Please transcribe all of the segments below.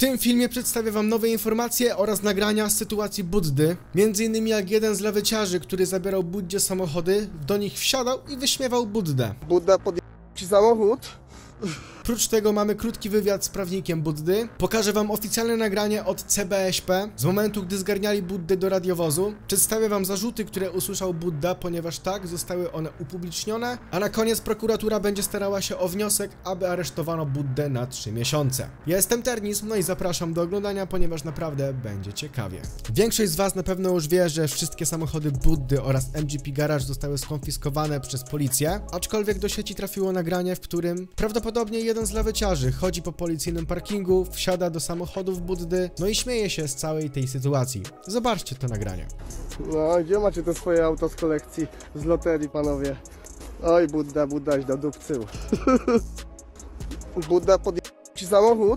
tym filmie przedstawię wam nowe informacje oraz nagrania z sytuacji Buddy. Między innymi jak jeden z lewyciarzy, który zabierał Buddzie samochody, do nich wsiadał i wyśmiewał Buddę. Budda podjechał ci samochód. Prócz tego mamy krótki wywiad z prawnikiem Buddy. Pokażę wam oficjalne nagranie od CBŚP z momentu, gdy zgarniali Buddę do radiowozu. Przedstawię wam zarzuty, które usłyszał Budda, ponieważ tak zostały one upublicznione. A na koniec prokuratura będzie starała się o wniosek, aby aresztowano Buddę na 3 miesiące. Ja jestem Ternis, no i zapraszam do oglądania, ponieważ naprawdę będzie ciekawie. Większość z was na pewno już wie, że wszystkie samochody Buddy oraz MGP Garage zostały skonfiskowane przez policję, aczkolwiek do sieci trafiło nagranie, w którym prawdopodobnie jeden z lewyciarzy chodzi po policyjnym parkingu, wsiada do samochodów Buddy, no i śmieje się z całej tej sytuacji. Zobaczcie to nagranie. No, gdzie macie te swoje auto z kolekcji, z loterii, panowie? Oj, Buddaś do dupcył. Budda podjechał ci samochód.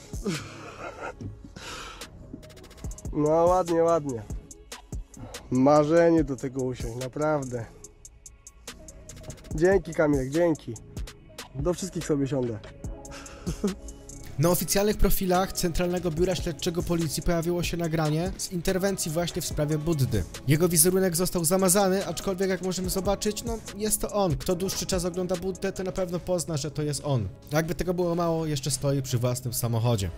No, ładnie. Marzenie do tego usiąść, naprawdę. Dzięki, Kamilek, dzięki. Do wszystkich sobie siądę. Na oficjalnych profilach Centralnego Biura Śledczego Policji pojawiło się nagranie z interwencji właśnie w sprawie Buddy. Jego wizerunek został zamazany, aczkolwiek jak możemy zobaczyć, no jest to on. Kto dłuższy czas ogląda Buddę, to na pewno pozna, że to jest on. Jakby tego było mało, jeszcze stoi przy własnym samochodzie.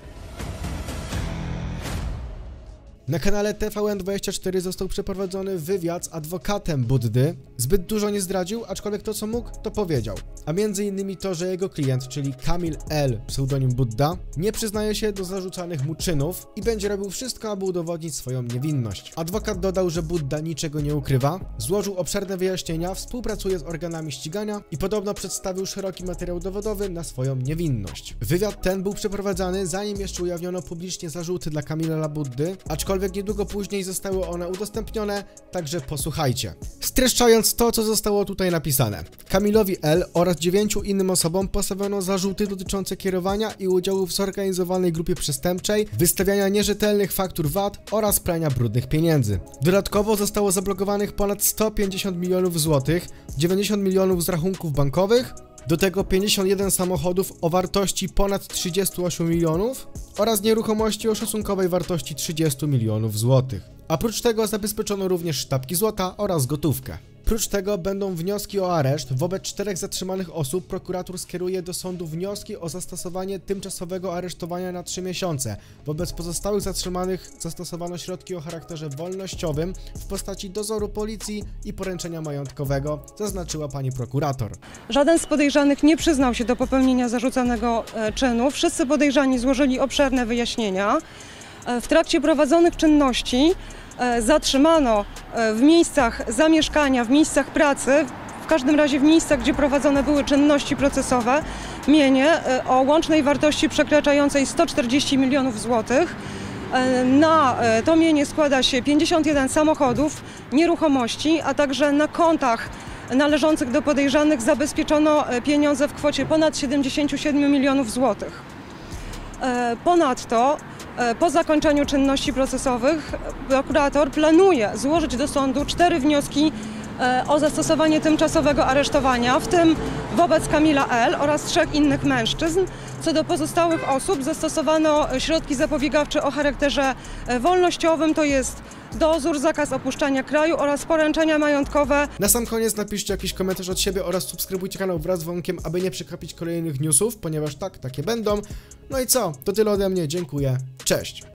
Na kanale TVN24 został przeprowadzony wywiad z adwokatem Buddy. Zbyt dużo nie zdradził, aczkolwiek to co mógł, to powiedział. A między innymi to, że jego klient, czyli Kamil L., pseudonim Budda, nie przyznaje się do zarzucanych mu czynów i będzie robił wszystko, aby udowodnić swoją niewinność. Adwokat dodał, że Budda niczego nie ukrywa, złożył obszerne wyjaśnienia, współpracuje z organami ścigania i podobno przedstawił szeroki materiał dowodowy na swoją niewinność. Wywiad ten był przeprowadzany, zanim jeszcze ujawniono publicznie zarzuty dla Kamila Buddy, aczkolwiek niedługo później zostały one udostępnione, także posłuchajcie. Streszczając to, co zostało tutaj napisane. Kamilowi L. oraz 9 innym osobom postawiono zarzuty dotyczące kierowania i udziału w zorganizowanej grupie przestępczej, wystawiania nierzetelnych faktur VAT oraz prania brudnych pieniędzy. Dodatkowo zostało zablokowanych ponad 150 milionów złotych, 90 milionów z rachunków bankowych, do tego 51 samochodów o wartości ponad 38 milionów oraz nieruchomości o szacunkowej wartości 30 milionów złotych. Oprócz tego zabezpieczono również sztabki złota oraz gotówkę. Prócz tego będą wnioski o areszt. Wobec 4 zatrzymanych osób prokurator skieruje do sądu wnioski o zastosowanie tymczasowego aresztowania na 3 miesiące. Wobec pozostałych zatrzymanych zastosowano środki o charakterze wolnościowym w postaci dozoru policji i poręczenia majątkowego, zaznaczyła pani prokurator. Żaden z podejrzanych nie przyznał się do popełnienia zarzucanego czynu. Wszyscy podejrzani złożyli obszerne wyjaśnienia. W trakcie prowadzonych czynności zatrzymano w miejscach zamieszkania, w miejscach pracy, w każdym razie w miejscach, gdzie prowadzone były czynności procesowe, mienie o łącznej wartości przekraczającej 140 milionów złotych. Na to mienie składa się 51 samochodów, nieruchomości, a także na kontach należących do podejrzanych zabezpieczono pieniądze w kwocie ponad 77 milionów złotych. Ponadto po zakończeniu czynności procesowych prokurator planuje złożyć do sądu 4 wnioski o zastosowanie tymczasowego aresztowania, w tym wobec Kamila L. oraz 3 innych mężczyzn. Co do pozostałych osób zastosowano środki zapobiegawcze o charakterze wolnościowym, to jest dozór, zakaz opuszczania kraju oraz poręczenia majątkowe. Na sam koniec napiszcie jakiś komentarz od siebie oraz subskrybujcie kanał wraz z dzwonkiem, aby nie przegapić kolejnych newsów, ponieważ takie będą. No i co? To tyle ode mnie, dziękuję, cześć!